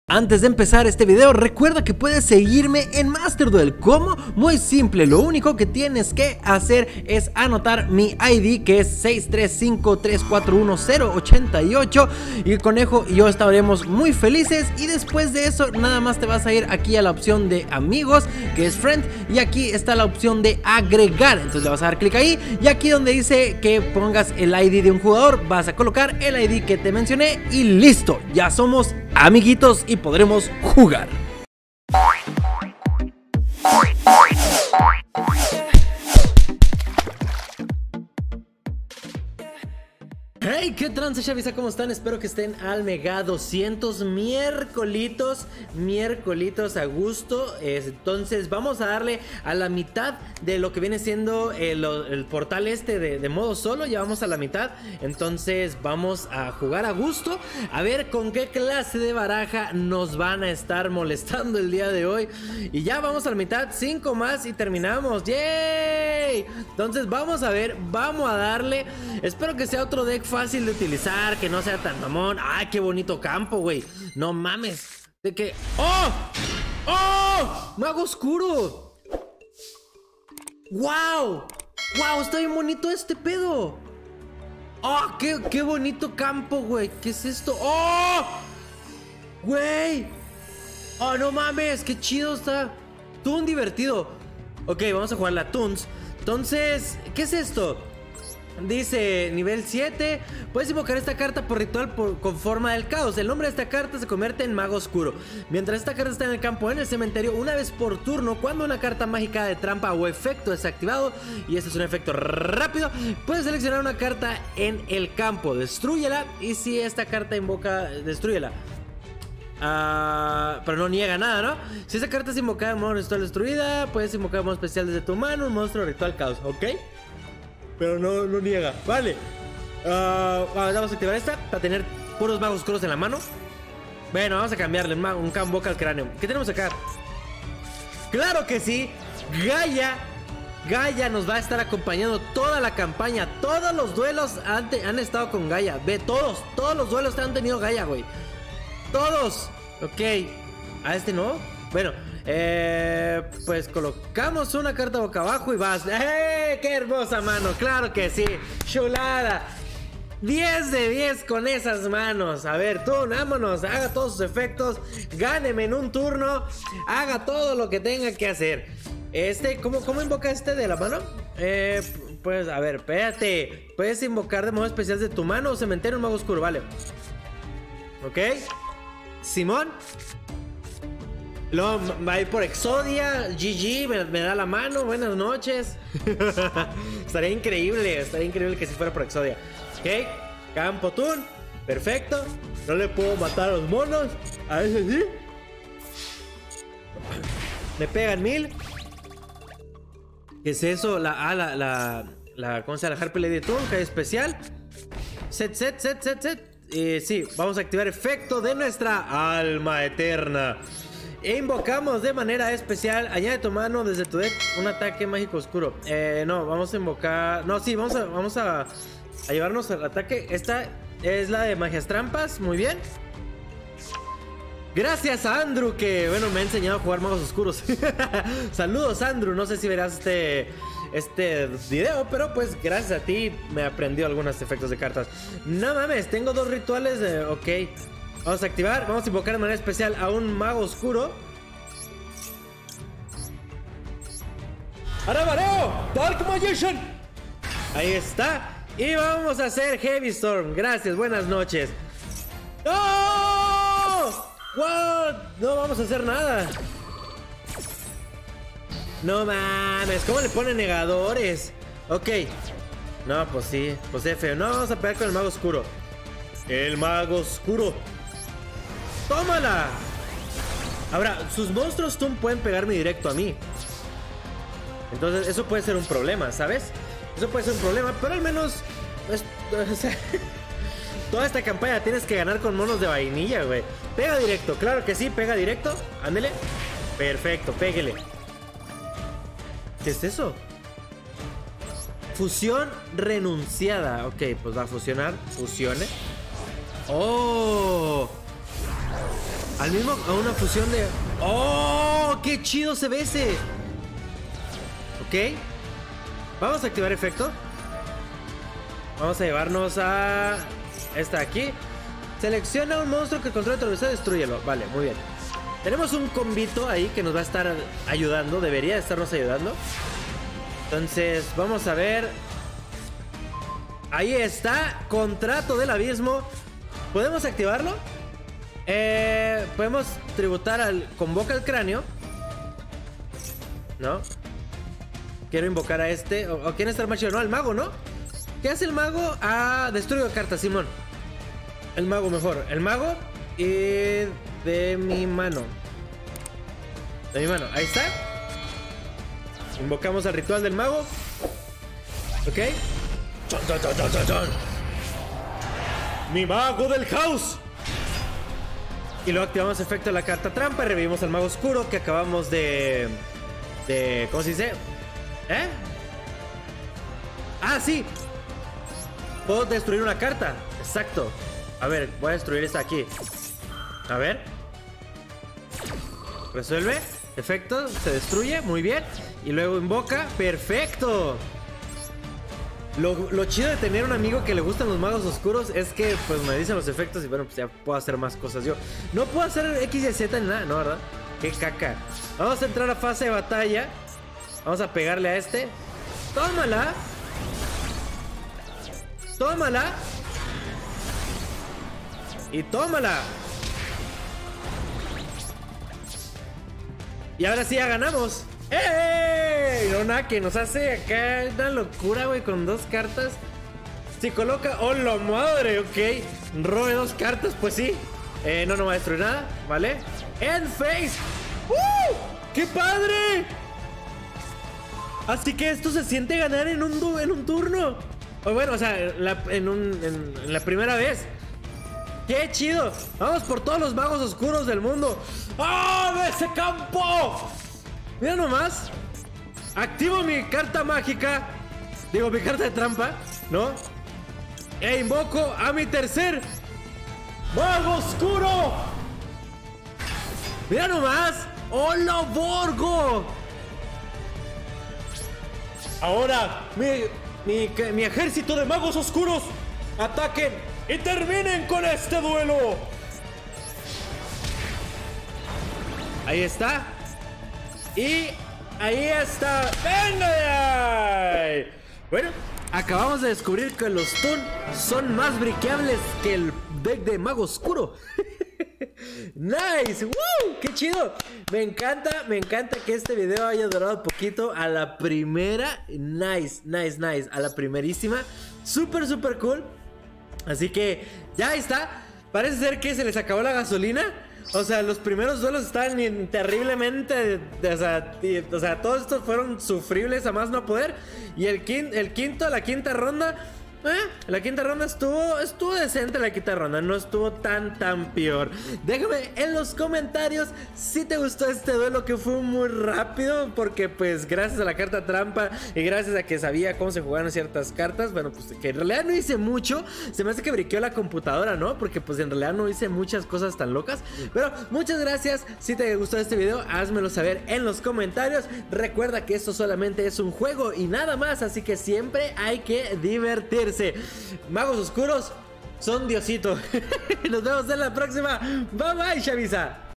Antes de empezar este video, recuerda que puedes seguirme en Master Duel. ¿Cómo? Muy simple, lo único que tienes que hacer es anotar mi ID, que es 635341088, y el conejo y yo estaremos muy felices. Y después de eso, nada más te vas a ir aquí a la opción de amigos, que es friend, y aquí está la opción de agregar. Entonces le vas a dar clic ahí, y aquí donde dice que pongas el ID de un jugador, vas a colocar el ID que te mencioné y listo, ya somos amiguitos y podremos jugar. Hey, qué trance, Chavisa, ¿cómo están? Espero que estén al mega 200 miércolitos a gusto. Entonces vamos a darle a la mitad de lo que viene siendo el portal este de modo solo. Ya vamos a la mitad, entonces vamos a jugar a gusto. A ver con qué clase de baraja nos van a estar molestando el día de hoy. Y ya vamos a la mitad, 5 más y terminamos. ¡Yay! Entonces vamos a ver, vamos a darle. Espero que sea otro deck fácil de utilizar, que no sea tan mamón. ¡Ay, qué bonito campo, güey! No mames. De que... ¡Oh! ¡Oh! ¡Mago oscuro! ¡Wow! ¡Wow! Está bien bonito este pedo. ¡Oh! ¡Qué bonito campo, güey! ¿Qué es esto? ¡Oh! ¡Güey! ¡Oh, no mames! ¡Qué chido está! Toon divertido. Ok, vamos a jugar la Toons. Entonces, ¿qué es esto? Dice nivel 7. Puedes invocar esta carta por ritual con forma del caos. El nombre de esta carta se convierte en mago oscuro. Mientras esta carta está en el campo o en el cementerio, una vez por turno, cuando una carta mágica de trampa o efecto es activado, y este es un efecto rápido, puedes seleccionar una carta en el campo, destrúyela, y si esta carta invoca, destrúyela. Pero no niega nada, ¿no? Si esa carta es invocada en modo ritual destruida, puedes invocar modo especial desde tu mano, un monstruo ritual caos, ¿ok? Pero no niega, vale. Vamos a activar esta para tener puros magos oscuros en la mano. Bueno, vamos a cambiarle un Camboca al cráneo. ¿Qué tenemos acá? ¡Claro que sí! Gaia nos va a estar acompañando toda la campaña. Todos los duelos han estado con Gaia. Ve, todos los duelos han tenido Gaia, güey. Todos. Ok. ¿A este no? Bueno, pues colocamos una carta boca abajo y vas. ¡Eh! ¡Qué hermosa mano! ¡Claro que sí! ¡Chulada! 10 de 10 con esas manos. A ver, tú, vámonos. Haga todos sus efectos. Gáneme en un turno. Haga todo lo que tenga que hacer. ¿Cómo invoca este de la mano? Pues, a ver, espérate. Puedes invocar de modo especial de tu mano o cementerio un mago oscuro, vale. Ok. Simón. Luego va a ir por Exodia. GG, me da la mano. Buenas noches. Estaría increíble que si fuera por Exodia. Ok, campo Toon. Perfecto. No le puedo matar a los monos. A ese sí. Me pegan 1000. ¿Qué es eso? ¿Cómo se llama? La Harpy Lady Toon, que es especial. Set. Sí, vamos a activar efecto de nuestra alma eterna. E invocamos de manera especial. Añade a tu mano desde tu deck un ataque mágico oscuro. No, vamos a invocar. No, sí, vamos a llevarnos al ataque. Esta es la de magias trampas. Muy bien. Gracias a Andrew, que bueno, me ha enseñado a jugar magos oscuros. Saludos, Andrew. No sé si verás este video, pero pues gracias a ti me aprendió algunos efectos de cartas. No mames, tengo 2 rituales. Ok. Vamos a activar, vamos a invocar de manera especial a un mago oscuro. ¡Arabareo! ¡Dark Magician! Ahí está. Y vamos a hacer Heavy Storm. Gracias, buenas noches. ¡No! ¿What? No vamos a hacer nada. No mames, ¿cómo le ponen negadores? Ok. No, pues sí, pues F. No, vamos a pegar con el mago oscuro. El mago oscuro. ¡Tómala! Ahora, sus monstruos Toon pueden pegarme directo a mí. Entonces, eso puede ser un problema, ¿sabes? Eso puede ser un problema, pero al menos... o sea, toda esta campaña tienes que ganar con monos de vainilla, güey. Pega directo, claro que sí, pega directo. Ándele. Perfecto, péguele. ¿Qué es eso? Fusión renunciada. Ok, pues va a fusionar. Fusione. ¡Oh! Al mismo, a una fusión de... ¡Oh! ¡Qué chido se ve ese! Ok. Vamos a activar efecto. Vamos a llevarnos a... esta aquí. Selecciona un monstruo que controle tu adversario y destrúyelo. Vale, muy bien. Tenemos un combito ahí que nos va a estar ayudando. Debería estarnos ayudando. Entonces, vamos a ver. Ahí está. Contrato del abismo. ¿Podemos activarlo? Podemos tributar al... Convoca al cráneo. ¿No? Quiero invocar a este. ¿O quién está más chido? No, al mago, ¿no? ¿Qué hace el mago? Ah, destruyo cartas, Simón. El mago mejor. El mago y de mi mano. De mi mano. Ahí está. Invocamos al ritual del mago. Ok. ¡Chon, chon, chon, chon, chon, chon! ¡Mi mago del caos! Y luego activamos efecto de la carta trampa. Revivimos al mago oscuro que acabamos de... ¿Cómo se dice? ¿Eh? Ah, sí. Puedo destruir una carta. Exacto. A ver, voy a destruir esta aquí. A ver. Resuelve. Efecto, se destruye, muy bien. Y luego invoca, perfecto. Lo chido de tener un amigo que le gustan los magos oscuros es que pues me dicen los efectos y bueno, pues ya puedo hacer más cosas yo. No puedo hacer X y Z ni nada, ¿no? ¿Verdad? Qué caca. Vamos a entrar a fase de batalla. Vamos a pegarle a este. Tómala. Tómala. Y tómala. Y ahora sí ya ganamos. ¡Ey! Una que nos hace acá una locura, güey, con 2 cartas. Si coloca... ¡Oh, la madre! Ok. Robe 2 cartas, pues sí. No va a destruir nada, ¿vale? ¡End phase! ¡Qué padre! Así que esto se siente ganar en un turno. O bueno, o sea, en la primera vez. ¡Qué chido! Vamos por todos los magos oscuros del mundo. ¡Ah, de ese campo! Mira nomás. Activo mi carta mágica. Digo, mi carta de trampa, ¿no? E invoco a mi tercer mago oscuro. Mira nomás. ¡Hola, Borgo! Ahora, mi ejército de magos oscuros ataquen y terminen con este duelo. Ahí está. Y ahí está. ¡Venga de ahí! Bueno, acabamos de descubrir que los Toon son más briqueables que el deck de mago oscuro. Nice, ¡woo! ¡Qué chido! Me encanta que este video haya durado poquito. A la primera, nice. A la primerísima, súper cool. Así que ya está. Parece ser que se les acabó la gasolina. O sea, los primeros duelos estaban terriblemente... O sea, todos estos fueron sufribles a más no poder. Y la quinta ronda... La quinta ronda estuvo decente. La quinta ronda no estuvo tan peor. Déjame en los comentarios si te gustó este duelo, que fue muy rápido, porque pues gracias a la carta trampa y gracias a que sabía cómo se jugaban ciertas cartas, bueno, pues que en realidad no hice mucho. Se me hace que briqueó la computadora, ¿no? Porque pues en realidad no hice muchas cosas tan locas. Pero muchas gracias. Si te gustó este video, házmelo saber en los comentarios. Recuerda que esto solamente es un juego y nada más, así que siempre hay que divertirse. Magos oscuros son Diosito. Nos vemos en la próxima. Bye bye, Chavisa.